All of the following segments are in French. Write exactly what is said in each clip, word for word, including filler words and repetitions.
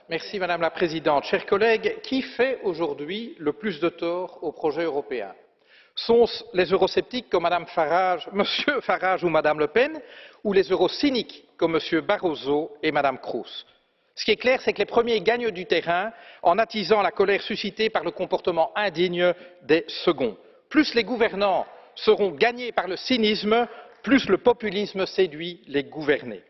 Merci Madame la Présidente. Chers collègues, qui fait aujourd'hui le plus de tort au projet européen? Sont-ce les eurosceptiques comme Madame Farage, Monsieur Farage ou Madame Le Pen, ou les eurocyniques comme Monsieur Barroso et Madame Kroes? Ce qui est clair, c'est que les premiers gagnent du terrain en attisant la colère suscitée par le comportement indigne des seconds. Plus les gouvernants seront gagnés par le cynisme, plus le populisme séduit les gouvernés.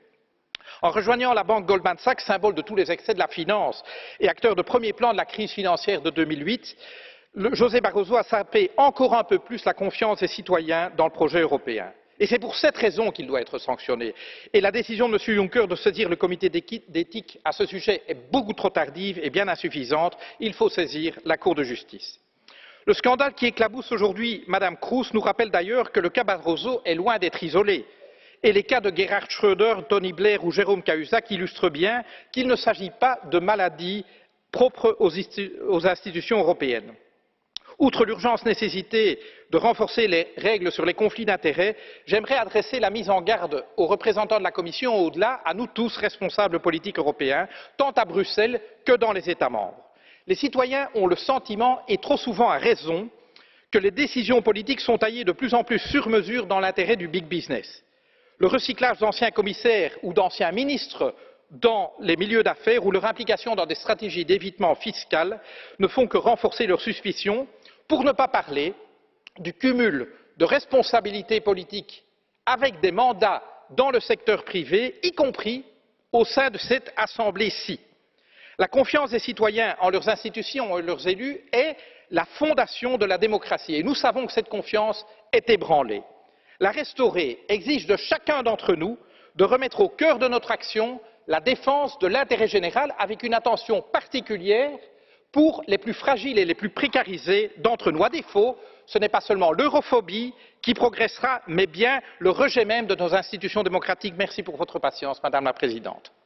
En rejoignant la banque Goldman Sachs, symbole de tous les excès de la finance et acteur de premier plan de la crise financière de deux mille huit, le, José Barroso a sapé encore un peu plus la confiance des citoyens dans le projet européen. Et c'est pour cette raison qu'il doit être sanctionné. Et la décision de M. Juncker de saisir le comité d'éthique à ce sujet est beaucoup trop tardive et bien insuffisante. Il faut saisir la Cour de justice. Le scandale qui éclabousse aujourd'hui Mme Kroes nous rappelle d'ailleurs que le cas Barroso est loin d'être isolé. Et les cas de Gerhard Schröder, Tony Blair ou Jérôme Cahuzac illustrent bien qu'il ne s'agit pas de maladies propres aux institutions européennes. Outre l'urgence nécessité de renforcer les règles sur les conflits d'intérêts, j'aimerais adresser la mise en garde aux représentants de la Commission et au-delà, à nous tous responsables politiques européens, tant à Bruxelles que dans les États membres. Les citoyens ont le sentiment, et trop souvent à raison, que les décisions politiques sont taillées de plus en plus sur mesure dans l'intérêt du big business. Le recyclage d'anciens commissaires ou d'anciens ministres dans les milieux d'affaires ou leur implication dans des stratégies d'évitement fiscal ne font que renforcer leurs suspicions, pour ne pas parler du cumul de responsabilités politiques avec des mandats dans le secteur privé, y compris au sein de cette Assemblée-ci. La confiance des citoyens en leurs institutions et leurs élus est la fondation de la démocratie et nous savons que cette confiance est ébranlée. La restaurer exige de chacun d'entre nous de remettre au cœur de notre action la défense de l'intérêt général avec une attention particulière pour les plus fragiles et les plus précarisés d'entre nous. À défaut, ce n'est pas seulement l'europhobie qui progressera, mais bien le rejet même de nos institutions démocratiques. Merci pour votre patience, Madame la Présidente.